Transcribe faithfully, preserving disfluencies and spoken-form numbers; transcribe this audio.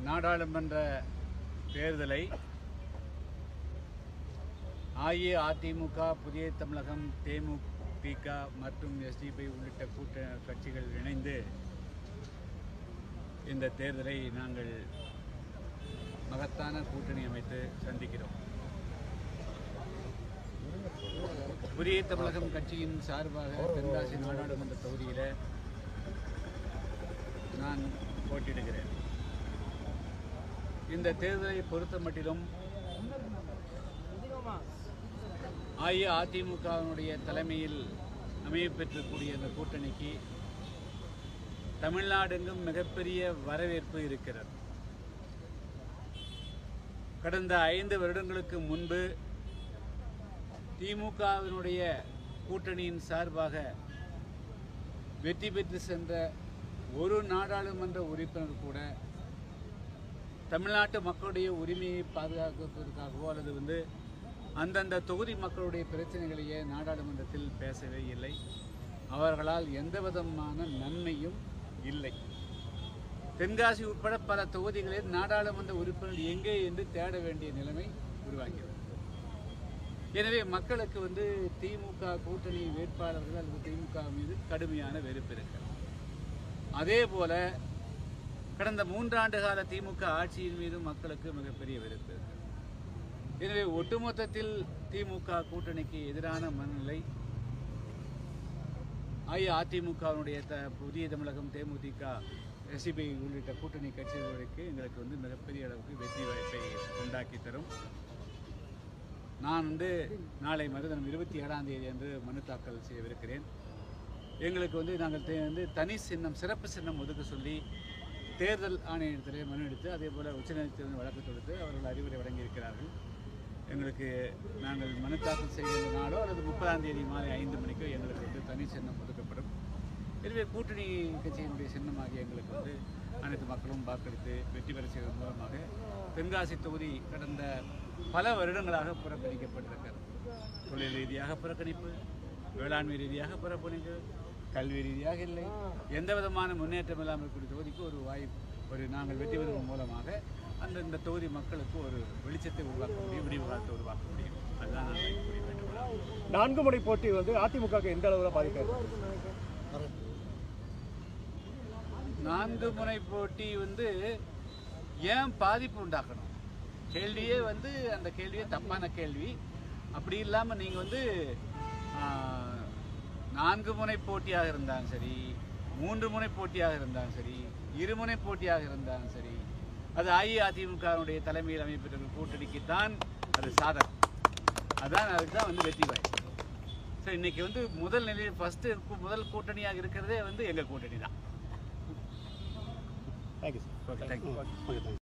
நாடாளுமன்ற தேர்தலை அஇஅதிமுக, புதிய தமிழகம், தேமுதிக மற்றும் எஸ்டிபி உள்ளிட்ட கூட்ட கட்சிகள் இணைந்து இந்த தேர்தலை நாங்கள் மகத்தான கூட்டணி அமைத்து சந்திக்கிறோம். புதிய தமிழகம் கட்சியின் சார்பாக தென்காசி நாடாளுமன்ற தொகுதியில் நான் போட்டியிடுகிறேன். இந்த தேர்தலை பொறுத்த மட்டிலும் அஇஅதிமுகவினுடைய தலைமையில் அமையப்பெற்றக்கூடிய இந்த கூட்டணிக்கு தமிழ்நாடெங்கும் மிகப்பெரிய வரவேற்பு இருக்கிறது. கடந்த ஐந்து வருடங்களுக்கு முன்பு திமுகவினுடைய கூட்டணியின் சார்பாக வெற்றி பெற்று சென்ற ஒரு நாடாளுமன்ற உறுப்பினர் கூட தமிழ்நாட்டு மக்களுடைய உரிமையை பாதுகாப்பதற்காகவோ அல்லது வந்து அந்தந்த தொகுதி மக்களுடைய பிரச்சனைகளையே நாடாளுமன்றத்தில் பேசவே இல்லை. அவர்களால் எந்த விதமான நன்மையும் இல்லை. தென்காசி உட்பட பல தொகுதிகளில் நாடாளுமன்ற உறுப்பினர் எங்கே என்று தேட வேண்டிய நிலைமை உருவாகிறது. எனவே மக்களுக்கு வந்து திமுக கூட்டணி வேட்பாளர்கள் அல்லது திமுக மீது கடுமையான வெறுப்பு இருக்கிறது. அதே போல கடந்த மூன்றாண்டு கால திமுக ஆட்சியின் மீதும் மக்களுக்கு மிகப்பெரிய வெறுப்பு இருக்கிறது. எனவே ஒட்டுமொத்தத்தில் திமுக கூட்டணிக்கு எதிரான மனநிலை அஇஅதிமுகவினுடைய த புதிய தமிழகம், தேமுதிக, எஸ்டிபி உள்ளிட்ட கூட்டணி கட்சிகளுக்கு எங்களுக்கு வந்து மிகப்பெரிய அளவுக்கு வெற்றி வாய்ப்பை உண்டாக்கி தரும். நான் வந்து நாளை மறுதினம் இருபத்தி ஏழாம் தேதி அன்று மனு தாக்கல் செய்யவிருக்கிறேன். எங்களுக்கு வந்து நாங்கள் வந்து தனி சின்னம், சிறப்பு சின்னம் ஒதுக்க சொல்லி தேர்தல் ஆணையத்திலே மனு எடுத்து அதே போல் உச்சநீதிமன்ற வழக்கு தொடுத்து அவர்கள் அறிவுரை வழங்கியிருக்கிறார்கள். எங்களுக்கு நாங்கள் மனு தாக்கல் செய்கின்ற நாளோ அல்லது முப்பதாம் தேதி மாலை ஐந்து மணிக்கோ எங்களுக்கு வந்து தனி சின்னம் ஒதுக்கப்படும். எனவே கூட்டணி கட்சியினுடைய சின்னமாகிய எங்களுக்கு வந்து அனைத்து மக்களும் வாக்களித்து வெற்றி பெற செய்வதன் மூலமாக தென்காசி தொகுதி கடந்த பல வருடங்களாக புறக்கணிக்கப்பட்டிருக்கிறது. தொழில் ரீதியாக புறக்கணிப்பு, வேளாண்மை ரீதியாக புறக்கணிப்பு, கல்வி ரீதியாக இல்லை, எந்த விதமான முன்னேற்றம் இல்லாமல் இருக்கக்கூடிய தொகுதிக்கு ஒரு வாய்ப்பு ஒரு நாங்கள் வெற்றி பெறுவதன் மூலமாக அந்த இந்த தொகுதி மக்களுக்கு ஒரு வெளிச்சத்தை உருவாக்க முடியும், விடிவு காலத்தை உருவாக்க முடியும். அதுதான் நான் வேண்டும். நான்கு முறை போட்டி வந்து அதிமுக எந்த அளவில் பாதிக்கிறது? நான்கு முறை போட்டி வந்து ஏன் பாதிப்பு உண்டாக்கணும்? கேள்வியே வந்து அந்த கேள்வியே தப்பான கேள்வி. அப்படி இல்லாமல் நீங்கள் வந்து நான்கு முனை போட்டியாக இருந்தாலும் சரி, மூன்று முனை போட்டியாக இருந்தாலும் சரி, இருமுனை போட்டியாக இருந்தாலும் சரி, அது அஇஅதிமுகவினுடைய தலைமையில் அமைப்பெற்ற கூட்டணிக்கு தான் அது சாதகம். அதுதான் அதுக்கு தான் வந்து வெற்றி வாய்ப்பு. ஸோ இன்னைக்கு வந்து முதல் நிலையில் ஃபர்ஸ்ட் முதல் கூட்டணியாக இருக்கிறதே வந்து எங்கள் கூட்டணி தான். Thank you sir. Okay, thank you.